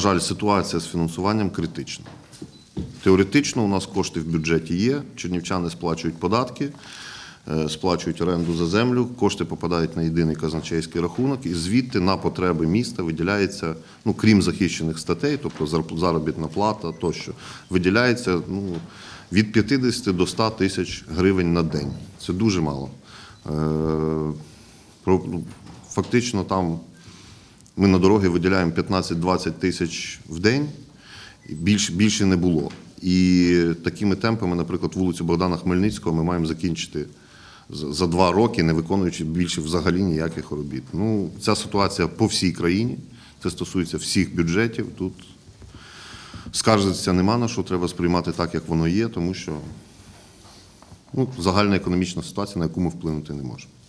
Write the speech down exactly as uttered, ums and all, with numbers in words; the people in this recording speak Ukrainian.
жаль, ситуація з фінансуванням критична. Теоретично у нас кошти в бюджеті є, чернівчани сплачують податки, сплачують оренду за землю, кошти попадають на єдиний казначейський рахунок, і звідти на потреби міста виділяється, ну, крім захищених статей, тобто заробітна плата тощо, виділяється ну, від п'ятдесят до ста тисяч гривень на день. Це дуже мало. Фактично там ми на дороги виділяємо п'ятнадцять-двадцять тисяч в день, і більше, більше не було. І такими темпами, наприклад, вулицю Богдана Хмельницького ми маємо закінчити за два роки, не виконуючи більше взагалі ніяких робіт. Ну, ця ситуація по всій країні, це стосується всіх бюджетів. Тут скаржитися нема на що, треба сприймати так, як воно є, тому що ну, загальна економічна ситуація, на яку ми вплинути не можемо.